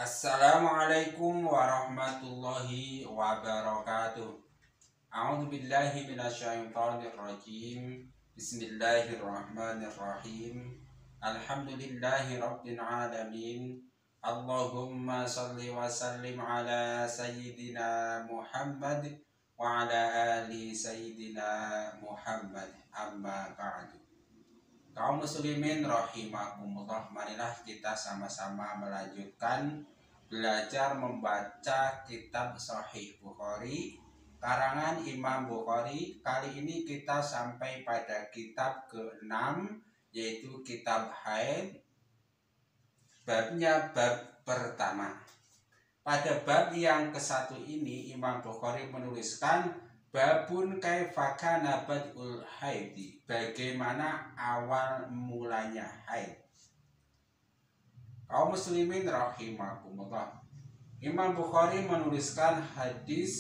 Assalamualaikum warahmatullahi wabarakatuh. A'udzu billahi minasyaitonir rajim. Bismillahirrahmanirrahim. Alhamdulillahi rabbil alamin. Allahumma shalli wa sallim ala sayyidina Muhammad wa ala ali sayyidina Muhammad. Amma ba'du. Kaum muslimin rahimakumullah, marilah kita sama-sama melanjutkan belajar membaca kitab Sahih Bukhari karangan Imam Bukhari. Kali ini kita sampai pada kitab ke-6, yaitu kitab haid. Babnya bab pertama. Pada bab yang ke-1 ini Imam Bukhari menuliskan babun kaifa kana badul haidi, bagaimana awal mulanya haid. Kaum muslimin rahimakumullah, Imam Bukhari menuliskan hadis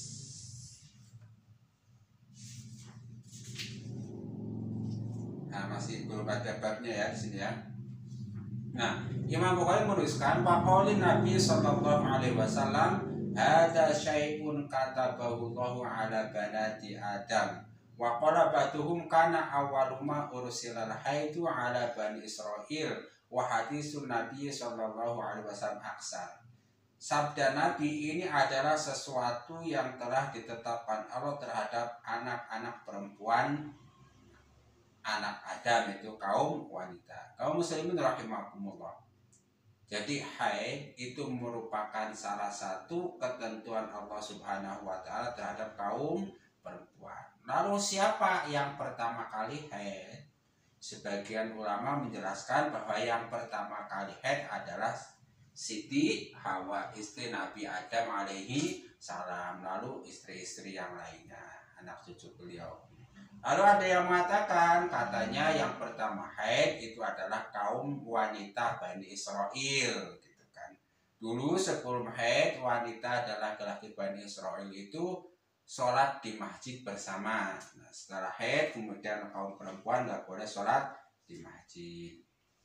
masih belum ada babnya ya di sini ya. Nah, Imam Bukhari menuliskan waqaulin Nabi sallallahu alaihi wasallam ada syai'un katabahu Allahu ala banati Adam wa qala ba'duhum kana awwaluma ursilal haidu ala bani Israil wa hadisun Nabi sallallahu alaihi wasallam aksar. Sabda Nabi ini adalah sesuatu yang telah ditetapkan Allah terhadap anak-anak perempuan anak Adam, itu kaum wanita. Kaum muslimin rahimakumullah. Jadi haid itu merupakan salah satu ketentuan Allah Subhanahu wa taala terhadap kaum perempuan. Lalu siapa yang pertama kali haid? Sebagian ulama menjelaskan bahwa yang pertama kali haid adalah Siti Hawa, istri Nabi Adam alaihi salam, lalu istri-istri yang lainnya, anak cucu beliau. Lalu ada yang mengatakan katanya yang pertama haid itu adalah kaum wanita Bani Israel, gitu kan. Dulu sebelum haid, wanita dan laki-laki Bani Israel itu sholat di masjid bersama. Nah, setelah haid kemudian kaum perempuan nggak boleh sholat di masjid.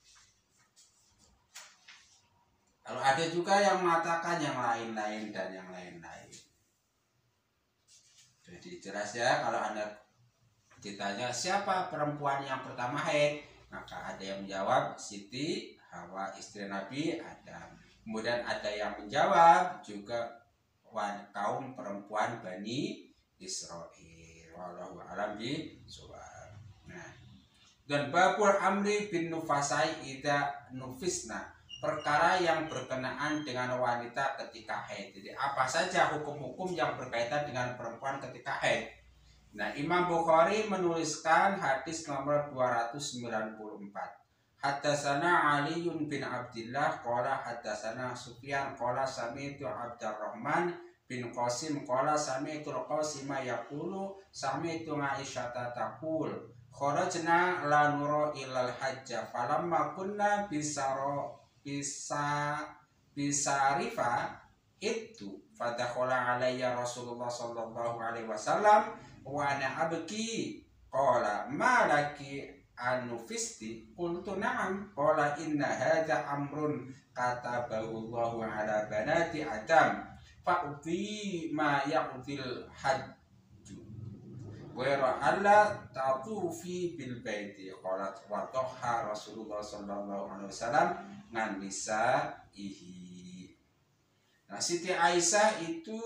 Lalu ada juga yang mengatakan yang lain-lain dan yang lain-lain. Jadi jelas ya, kalau Anda ditanya siapa perempuan yang pertama haid, maka ada yang menjawab Siti Hawa, istri Nabi Adam. Kemudian ada yang menjawab juga kaum perempuan Bani Israel. Wallahu a'lam bishawab. Nah, dan babul amri bin nufasai ida nufisna, perkara yang berkenaan dengan wanita ketika haid. Jadi apa saja hukum-hukum yang berkaitan dengan perempuan ketika haid. Nah, Imam Bukhari menuliskan hadis nomor 294. Haddatsana Ali bin Abdullah qala haddatsana Sufyan qala sami'tu Abdurrahman bin Qasim qala sami'tu Qasim yaqulu sami'tu Aisyah taqul kharajna la nura ilal hajj falamma kunna bisarifa itu fadakhala alayya Rasulullah sallallahu alaihi wasallam wa ana abki qala ma laki anufisti qultu na'am qala inna hadza amrun katabahu Allahu ala banati Adam fa'ti ma ya'til hajj wa alla tatufi bil baiti qala wa tahha Rasulullah sallallahu alaihi wasallam ngan nisaihi. Nah, Siti Aisyah itu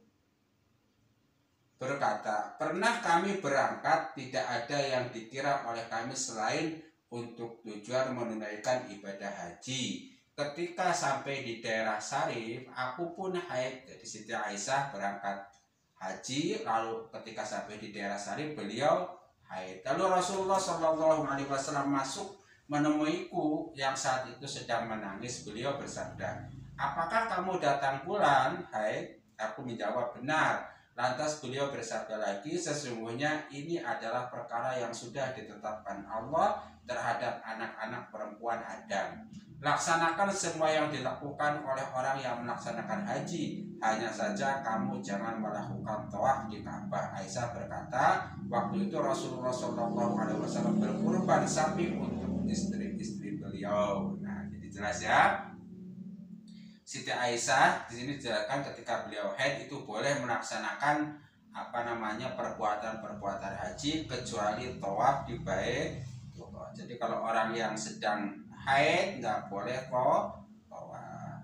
berkata, pernah kami berangkat, tidak ada yang dikira oleh kami selain untuk tujuan menunaikan ibadah haji. Ketika sampai di daerah Sarif, aku pun haid. Jadi Siti Aisyah berangkat haji, lalu ketika sampai di daerah Sarif, beliau haid. Lalu Rasulullah SAW masuk menemuiku yang saat itu sedang menangis. Beliau bersabda, apakah kamu datang bulan haid? Aku menjawab, benar. Lantas beliau bersabda lagi, sesungguhnya ini adalah perkara yang sudah ditetapkan Allah terhadap anak-anak perempuan Adam. Laksanakan semua yang dilakukan oleh orang yang melaksanakan haji. Hanya saja kamu jangan melakukan tawaf di Ka'bah. Aisyah berkata, waktu itu Rasulullah SAW berkurban sapi untuk istri-istri beliau. Nah, jadi jelas ya. Siti Aisyah di sini dijelaskan ketika beliau haid itu boleh melaksanakan perbuatan haji kecuali tawaf di bait. Jadi kalau orang yang sedang haid nggak boleh kok tawaf.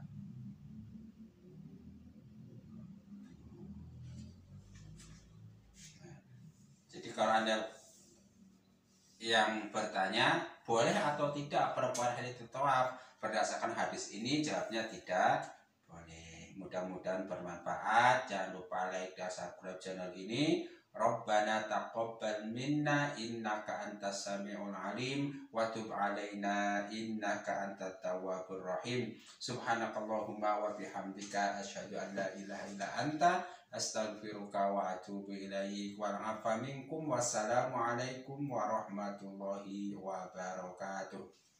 Jadi kalau Anda yang bertanya boleh atau tidak perempuan haid itu tawaf, berdasarkan hadis ini jawabnya tidak boleh. Mudah-mudahan bermanfaat. Jangan lupa like dan subscribe channel ini. Rabbana taqabbal minna innaka antas samiul alim wa tub alaina innaka antat tawwabur rahim. Subhanakallahumma wa bihamdika asyhadu an la ilaha illa anta astaghfiruka wa atubu ilaik wa afa minkum. Wassalamu alaikum warahmatullahi wabarakatuh.